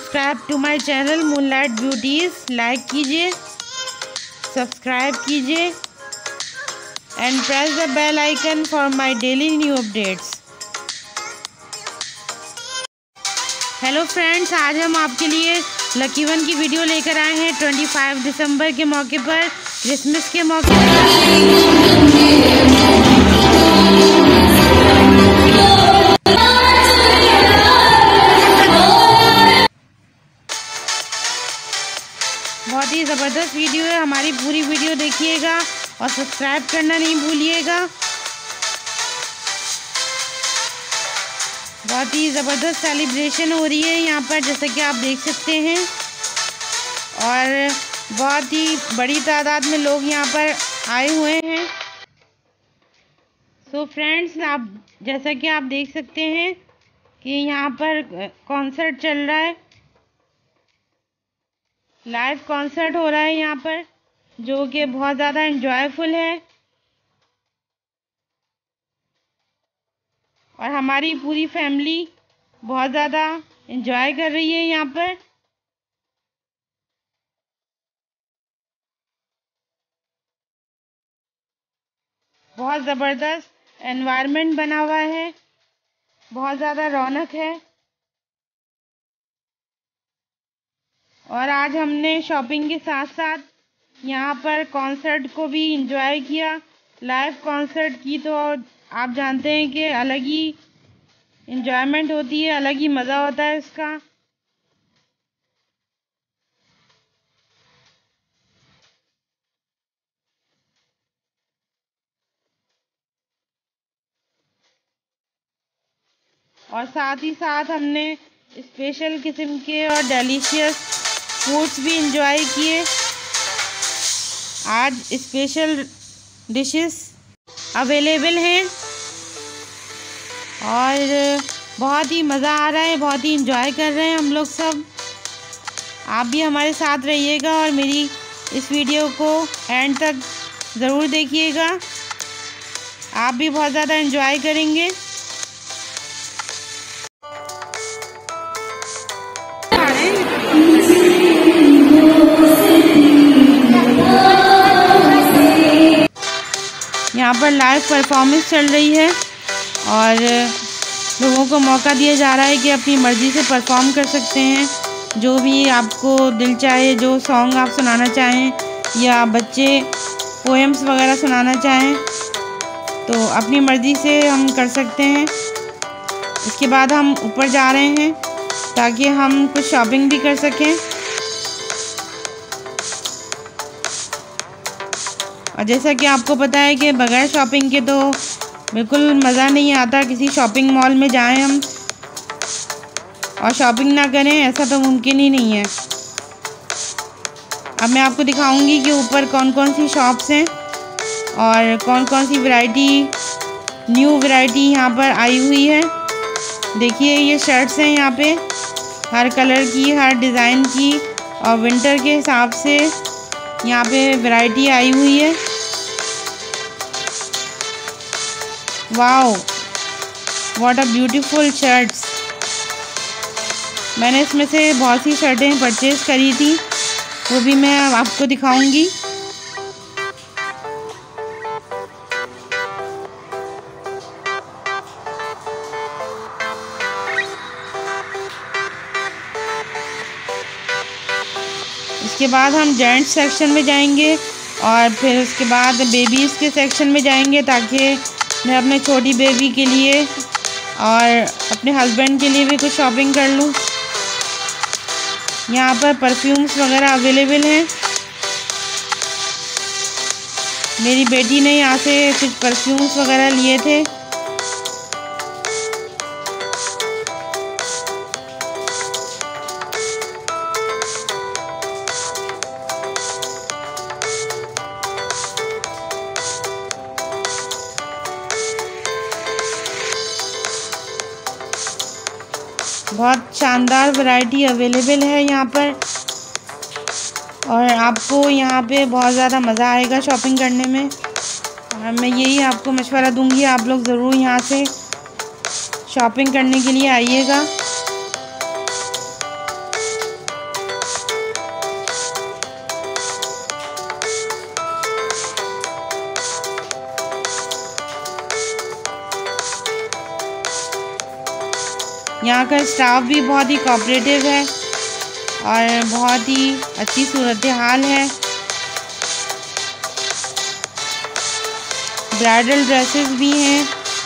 Subscribe to my channel moonlight beauties. Like कीजिए, subscribe कीजिए and press the bell icon for my daily new updates. Hello friends, आज हम आपके लिए lucky one की video लेकर आए हैं 25 दिसंबर के मौके पर, क्रिसमस के मौके पर। बहुत ही ज़बरदस्त वीडियो है, हमारी पूरी वीडियो देखिएगा और सब्सक्राइब करना नहीं भूलिएगा। बहुत ही ज़बरदस्त सेलिब्रेशन हो रही है यहाँ पर, जैसा कि आप देख सकते हैं, और बहुत ही बड़ी तादाद में लोग यहाँ पर आए हुए हैं। सो फ्रेंड्स, आप जैसा कि आप देख सकते हैं कि यहाँ पर कॉन्सर्ट चल रहा है, लाइव कॉन्सर्ट हो रहा है यहाँ पर, जो कि बहुत ज़्यादा एंजॉयफुल है और हमारी पूरी फैमिली बहुत ज़्यादा एंजॉय कर रही है यहाँ पर। बहुत ज़बरदस्त एनवायरनमेंट बना हुआ है, बहुत ज़्यादा रौनक है। और आज हमने शॉपिंग के साथ साथ यहाँ पर कॉन्सर्ट को भी एंजॉय किया। लाइव कॉन्सर्ट की तो आप जानते हैं कि अलग ही एंजॉयमेंट होती है, अलग ही मज़ा होता है इसका। और साथ ही साथ हमने स्पेशल किस्म के और डिलीशियस फूड्स भी एंजॉय किए। आज स्पेशल डिशेस अवेलेबल हैं और बहुत ही मज़ा आ रहा है, बहुत ही एंजॉय कर रहे हैं हम लोग सब। आप भी हमारे साथ रहिएगा और मेरी इस वीडियो को एंड तक ज़रूर देखिएगा, आप भी बहुत ज़्यादा एंजॉय करेंगे। यहाँ पर लाइव परफॉर्मेंस चल रही है और लोगों को मौका दिया जा रहा है कि अपनी मर्ज़ी से परफॉर्म कर सकते हैं। जो भी आपको दिल चाहे, जो सॉन्ग आप सुनाना चाहें या बच्चे पोएम्स वगैरह सुनाना चाहें तो अपनी मर्ज़ी से हम कर सकते हैं। इसके बाद हम ऊपर जा रहे हैं ताकि हम कुछ शॉपिंग भी कर सकें। और जैसा कि आपको पता है कि बगैर शॉपिंग के तो बिल्कुल मज़ा नहीं आता। किसी शॉपिंग मॉल में जाएं हम और शॉपिंग ना करें, ऐसा तो मुमकिन ही नहीं है। अब मैं आपको दिखाऊंगी कि ऊपर कौन कौन सी शॉप्स हैं और कौन कौन सी वैरायटी, न्यू वैरायटी यहाँ पर आई हुई है। देखिए, ये शर्ट्स हैं यहाँ पे, हर कलर की, हर डिज़ाइन की, और विंटर के हिसाब से यहाँ पे वैरायटी आई हुई है। Wow, what a beautiful shirts. मैंने इसमें से बहुत सी शर्टें परचेज़ करी थी, वो भी मैं आपको दिखाऊंगी। इसके बाद हम जेंट्स सेक्शन में जाएंगे और फिर उसके बाद बेबीज़ के सेक्शन में जाएंगे, ताकि मैं अपने छोटी बेबी के लिए और अपने हस्बैंड के लिए भी कुछ शॉपिंग कर लूँ। यहाँ पर परफ्यूम्स वगैरह अवेलेबल हैं। मेरी बेटी ने यहाँ से कुछ परफ्यूम्स वगैरह लिए थे। बहुत शानदार वैरायटी अवेलेबल है यहाँ पर और आपको यहाँ पे बहुत ज़्यादा मज़ा आएगा शॉपिंग करने में। और मैं यही आपको मशवरा दूंगी, आप लोग ज़रूर यहाँ से शॉपिंग करने के लिए आइएगा। यहाँ का स्टाफ भी बहुत ही कोऑपरेटिव है और बहुत ही अच्छी सूरत हाल है। ब्राइडल ड्रेसेस भी हैं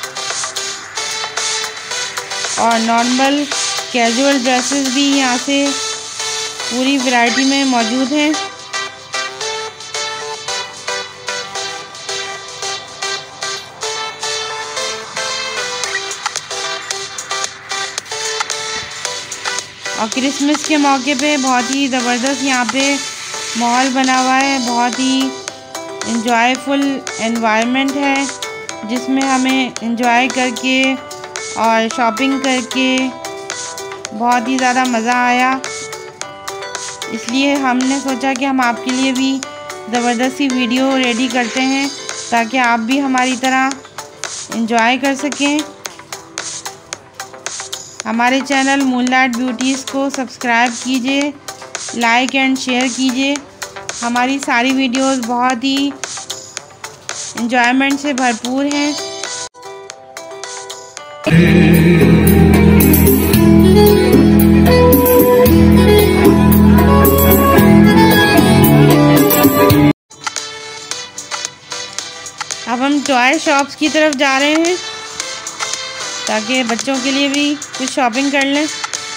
और नॉर्मल कैजुअल ड्रेसेस भी यहाँ से पूरी वैरायटी में मौजूद हैं। और क्रिसमस के मौके पे बहुत ही ज़बरदस्त यहाँ पे माहौल बना हुआ है। बहुत ही इंजॉयफुल एनवायरनमेंट है जिसमें हमें इंजॉय करके और शॉपिंग करके बहुत ही ज़्यादा मज़ा आया। इसलिए हमने सोचा कि हम आपके लिए भी ज़बरदस्त सी वीडियो रेडी करते हैं ताकि आप भी हमारी तरह इंजॉय कर सकें। हमारे चैनल मूनलाइट ब्यूटीज़ को सब्सक्राइब कीजिए, लाइक एंड शेयर कीजिए। हमारी सारी वीडियोस बहुत ही एंजॉयमेंट से भरपूर हैं। अब हम टॉय शॉप्स की तरफ जा रहे हैं ताकि बच्चों के लिए भी कुछ शॉपिंग कर लें।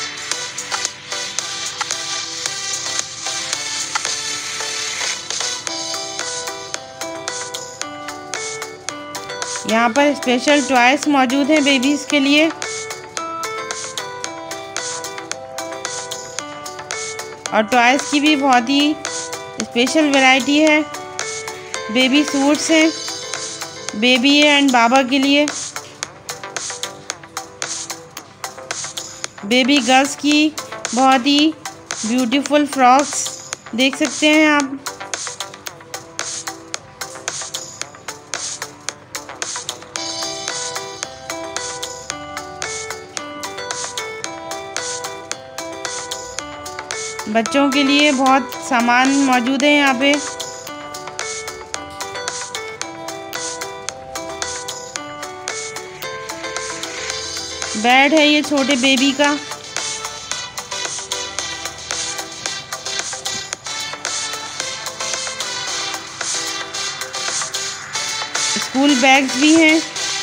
यहाँ पर स्पेशल टॉयस मौजूद हैं बेबीज़ के लिए। और टॉयस की भी बहुत ही स्पेशल वैरायटी है। बेबी सूट्स हैं बेबी एंड बाबा के लिए। बेबी गर्ल्स की बहुत ही ब्यूटीफुल फ्रॉक्स देख सकते हैं आप। बच्चों के लिए बहुत सामान मौजूद है यहाँ पे। बेड है ये छोटे बेबी का। स्कूल बैग्स भी हैं।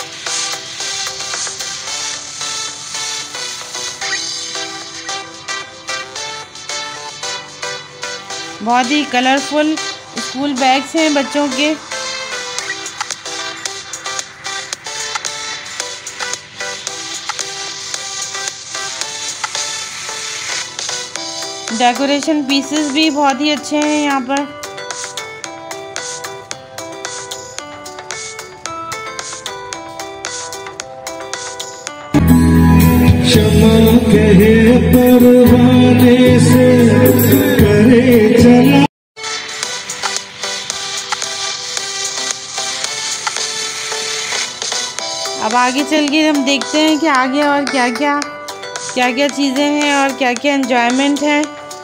बहुत ही कलरफुल स्कूल बैग्स हैं बच्चों के। डेकोरेशन पीसेस भी बहुत ही अच्छे हैं यहाँ पर। क्षमा कहे परवाने से करे चला। अब आगे चल के हम देखते हैं कि आगे और क्या क्या चीज़ें हैं और क्या क्या एंजॉयमेंट है।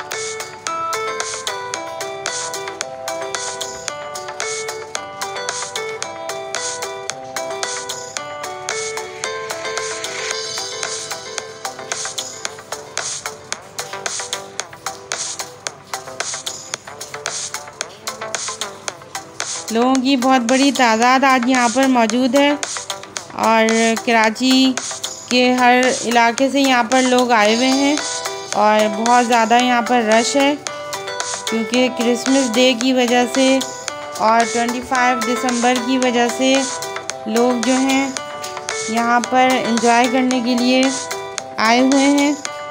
लोगों की बहुत बड़ी तादाद आज यहाँ पर मौजूद है और कराची के हर इलाके से यहाँ पर लोग आए हुए हैं और बहुत ज़्यादा यहाँ पर रश है क्योंकि क्रिसमस डे की वजह से और 25 दिसंबर की वजह से लोग जो हैं यहाँ पर एंजॉय करने के लिए आए हुए हैं।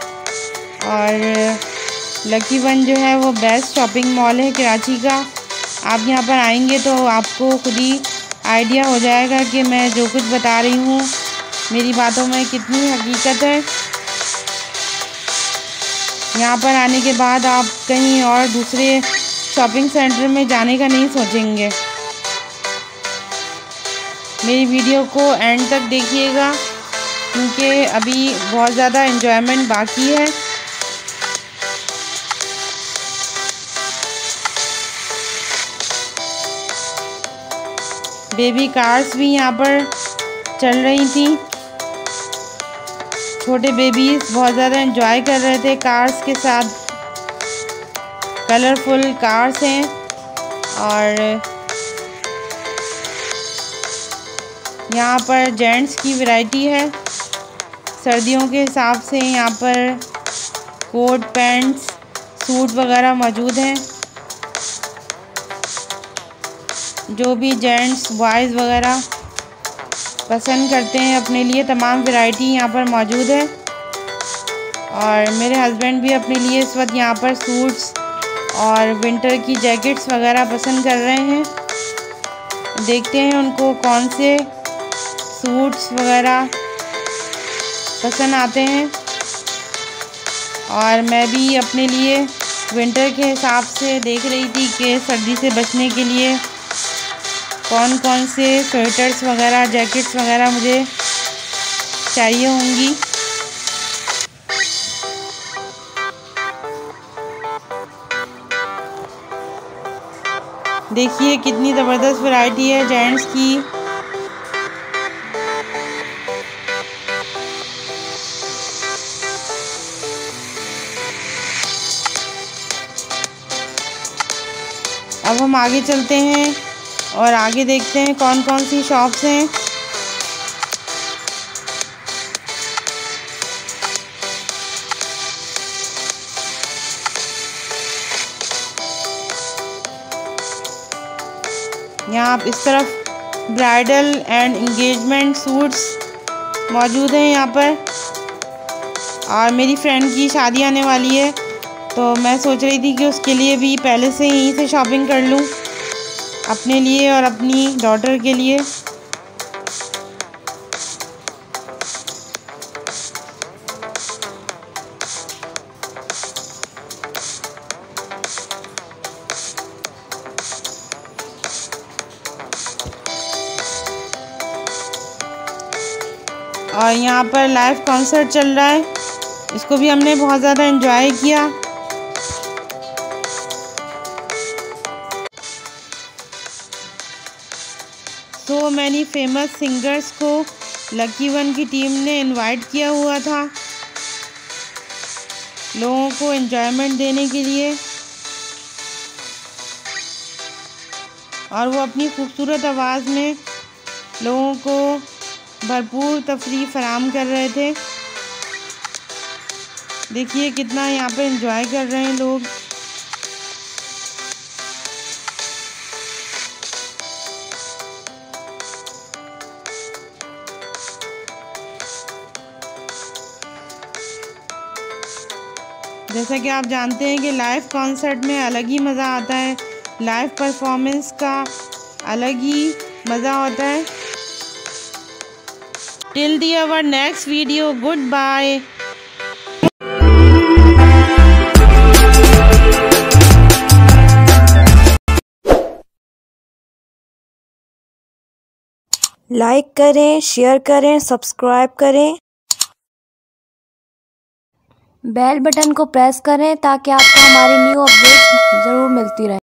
और लकी वन जो है वो बेस्ट शॉपिंग मॉल है कराची का। आप यहाँ पर आएंगे तो आपको खुद ही आइडिया हो जाएगा कि मैं जो कुछ बता रही हूँ मेरी बातों में कितनी हकीकत है। यहाँ पर आने के बाद आप कहीं और दूसरे शॉपिंग सेंटर में जाने का नहीं सोचेंगे। मेरी वीडियो को एंड तक देखिएगा क्योंकि अभी बहुत ज़्यादा एंजॉयमेंट बाकी है। बेबी कार्स भी यहाँ पर चल रही थी। छोटे बेबीज बहुत ज़्यादा एंजॉय कर रहे थे कार्स के साथ। कलरफुल कार्स हैं और यहाँ पर जेंट्स की वैरायटी है। सर्दियों के हिसाब से यहाँ पर कोट पैंट्स सूट वगैरह मौजूद हैं। जो भी जेंट्स बॉयज़ वगैरह पसंद करते हैं अपने लिए तमाम वैरायटी यहाँ पर मौजूद है। और मेरे हस्बैंड भी अपने लिए इस वक्त यहाँ पर सूट्स और विंटर की जैकेट्स वगैरह पसंद कर रहे हैं। देखते हैं उनको कौन से सूट्स वगैरह पसंद आते हैं। और मैं भी अपने लिए विंटर के हिसाब से देख रही थी कि सर्दी से बचने के लिए कौन कौन से स्वेटर्स वगैरह जैकेट्स वगैरह मुझे चाहिए होंगी। देखिए कितनी ज़बरदस्त वैरायटी है जेंट्स की। अब हम आगे चलते हैं और आगे देखते हैं कौन कौन सी शॉप्स हैं। यहाँ आप इस तरफ ब्राइडल एंड इंगेजमेंट सूट्स मौजूद हैं यहाँ पर। और मेरी फ्रेंड की शादी आने वाली है तो मैं सोच रही थी कि उसके लिए भी पहले से यहीं से शॉपिंग कर लूँ, अपने लिए और अपनी डॉटर के लिए। और यहाँ पर लाइव कॉन्सर्ट चल रहा है, इसको भी हमने बहुत ज़्यादा एंजॉय किया। सो मैनी फेमस सिंगर्स को लकी वन की टीम ने इनवाइट किया हुआ था लोगों को एंजॉयमेंट देने के लिए। और वो अपनी खूबसूरत आवाज़ में लोगों को भरपूर तफरीह फराहम कर रहे थे। देखिए कितना यहाँ पे एंजॉय कर रहे हैं लोग। जैसा कि आप जानते हैं कि लाइव कॉन्सर्ट में अलग ही मज़ा आता है, लाइव परफॉर्मेंस का अलग ही मज़ा होता है। Till the our next video, good bye. Like करें, शेयर करें, सब्सक्राइब करें, बेल बटन को प्रेस करें ताकि आपको हमारी न्यू अपडेट ज़रूर मिलती रहे।